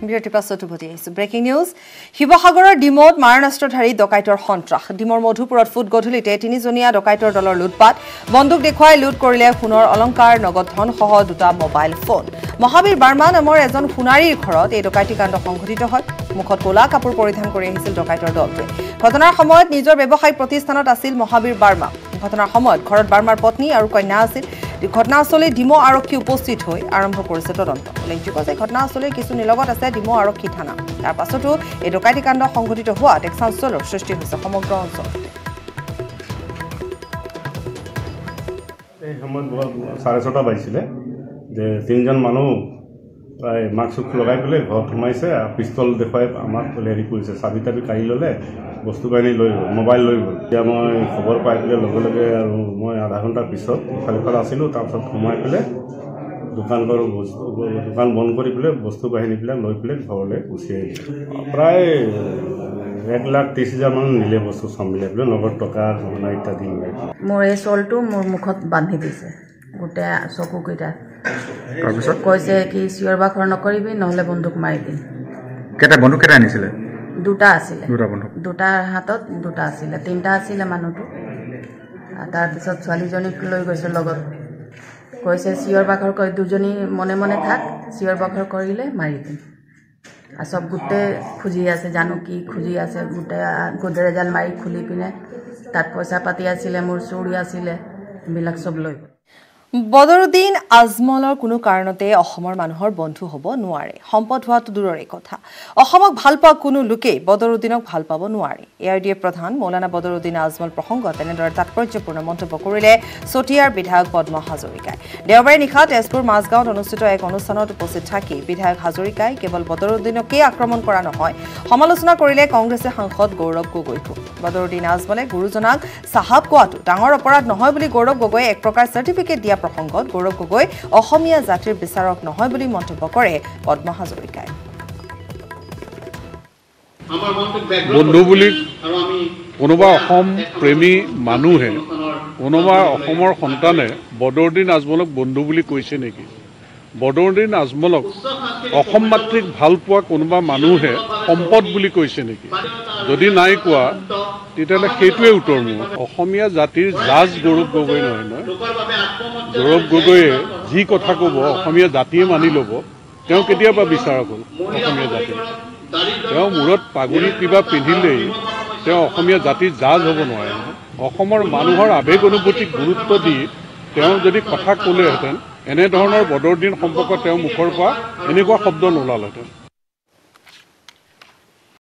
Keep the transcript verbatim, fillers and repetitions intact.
বিৰতিৰ পাছত উভতি আহিছো ব্ৰেকিং নিউজ শিৱসাগৰৰ ডিমত মাৰণাস্ত্ৰধাৰী ডকাইতৰ সন্ত্ৰাস ডিমৰ মধুপুৰত ফুট গধূলিতে তিনিজনীয়া ডকাইতৰ দলৰ লুটপাট বন্দুক দেখুৱাই লুট কৰিলে সোণৰ অলংকাৰ নগদ ধন সহ দুটা মোবাইল ফোন মহাবীৰ বাৰ্মা নামৰ এজন সোণাৰীৰ ঘৰত এই ডকাইতি কাণ্ড সংঘটিত হয় মুখত কোলা কাপোৰ পৰিধান কৰি আহিছিল ডকাইতৰ দলটোৱে ঘটনাৰ সময়ত নিজৰ ব্যৱসায়িক প্ৰতিষ্ঠানত আছিল মহাবীৰ বাৰ্মা ঘটনাৰ সময়ত ঘৰত বাৰ্মাৰ পত্নী আৰু কন্যা আছিল ঘটনাস্থলী ডিমো আৰক্ষী উপস্থিত হৈ আৰম্ভ কৰিছে তদন্ত উল্লেখযোগ্য যে ঘটনাস্থলীৰ কিছু নিলগত আছে ডিমো আৰক্ষী থানা তাৰ পাছতো এই ডকাইতি কাণ্ড সংঘটিত হোৱাত এক চাঞ্চল্যৰ সৃষ্টি হৈছে সমগ্ৰ অঞ্চলত এই সময়ত চাৰে ছটা বাজিছিলে যে তিনিজন মানুহ প্ৰায় মাস্ক লগাই পেলাই ঘৰত সোমাইছে পিষ্টল দেখুৱাই আমাক হেৰি কৰিছে চাবি তাবি কাঢ়ি ল'লে বস্তু বাহিনী লৈ গ'ল মোবাইল লৈ গ'ল এতিয়া মই খবৰ পাই পেলাই লগে লগে আৰু মই আধা ঘণ্টাৰ পিছত ইফালে ইফালে আছিলোঁ তাৰপিছত সোমাই পেলাই দোকান কৰোঁ বস্তু দোকান বন্ধ কৰি পেলাই বস্তু বাহিনীবিলাক লৈ পেলাই ঘৰলৈ গুচি আহিলোঁ প্ৰায় এক লাখ ত্ৰিছ হাজাৰ মান নিলে বস্তু চব মিলাই পেলাই নগদ টকা গহনা ইত্যাদি মিলাই মোৰ এই চলটো মোৰ মুখত বান্ধি দিছে গোটেই চকুকেইটা তাৰপিছত কৈছে কি চিঞৰ বাখৰ নকৰিবি নহ'লে বন্দুক মাৰি দিম কেইটা বন্দুক কেইটা আনিছিলে দুটা আছিলে দুটা বন্দুক দুটাৰ হাতত দুটা আছিলে তিনিটা আছিলে মানুহটো তাৰপিছত ছোৱালীজনীক লৈ গৈছে লগত কৈছে চিঞৰ বাখৰ কৰি দুজনী মনে মনে থাক চিঞৰ বাখৰ কৰিলে মাৰি দিম আৰু চব গোটেই খুজি আছে জানো কি খুজি আছে গোটেই গোদৰেজাল মাৰি খুলি পিনে তাত পইচা পাতি আছিলে মোৰ চুৰি আছিলে এইবিলাক চব লৈ গ'ল বদৰুদ্দিন আজমলৰ কোনো কাৰণতে অসমৰ মানুহৰ বন্ধু হ'ব নোৱাৰে সম্পদ হোৱাটো দূৰৰে কথা অসমক ভাল পোৱা কোনো লোকেই বদৰুদ্দিনক ভাল পাব নোৱাৰে এ আই ডি এ প্ৰধান মৌলানা বদৰুদ্দিন আজমল প্ৰসংগত এনেদৰে তাৎপৰ্যপূৰ্ণ মন্তব্য কৰিলে চতিয়াৰ বিধায়ক পদ্ম হাজৰিকাই দেওবাৰে নিশা তেজপুৰ মাজগাঁৱত অনুষ্ঠিত এক অনুষ্ঠানত উপস্থিত থাকি বিধায়ক হাজৰিকাই কেৱল বদৰুদ্দিনকেই আক্ৰমণ কৰা নহয় সমালোচনা কৰিলে কংগ্ৰেছৰ সাংসদ গৌৰৱ গগৈকো বদৰুদ্দিন আজমলে গুৰুজনাক চাহাব কোৱাটো ডাঙৰ অপৰাধ নহয় বুলি গৌৰৱ গগৈয়ে এক প্ৰকাৰ চাৰ্টিফিকেট দিয়া প্ৰসংগত গৌৰৱ গগৈ অসমীয়া জাতিৰ বিচাৰক নহয় বুলি মন্তব্য কৰে পদ্ম হাজৰিকাই বন্ধু বুলি কোনোবা অসম প্ৰেমী মানুহে কোনোবা অসমৰ সন্তানে বদৰুদ্দিন আজমলক বন্ধু বুলি কৈছে নেকি বদৰুদ্দিন আজমলক অসম মাতৃক ভাল পোৱা কোনোবা মানুহে সম্পদ বুলি কৈছে নেকি যদি নাই কোৱা তেতিয়াহ'লে সেইটোৱে উত্তৰ মোৰ অসমীয়া জাতিৰ জাজ গৌৰৱ গগৈ নহয় নহয় গৌৰৱ গগৈয়ে যি কথা ক'ব অসমীয়া জাতিয়ে মানি ল'ব তেওঁ কেতিয়াবা বিচাৰক হ'ল অসমীয়া জাতিৰ তেওঁ মূৰত পাগুৰি কিবা পিন্ধিলেই তেওঁ অসমীয়া জাতিৰ জাজ হ'ব নোৱাৰে অসমৰ মানুহৰ আৱেগ অনুভূতিক গুৰুত্ব দি তেওঁ যদি কথা ক'লেহেঁতেন এনেধৰণৰ বদৰুদ্দিন সম্পৰ্কত তেওঁ মুখৰ পৰা এনেকুৱা শব্দ নোলালেহেঁতেন